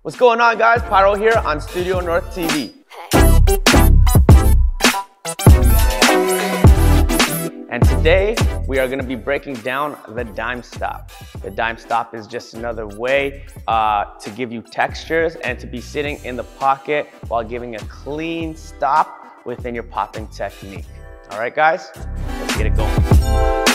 What's going on, guys? Pyro here on Studio North TV. And today we are going to be breaking down the dime stop. The dime stop is just another way to give you textures and to be sitting in the pocket while giving a clean stop within your popping technique. All right, guys, let's get it going.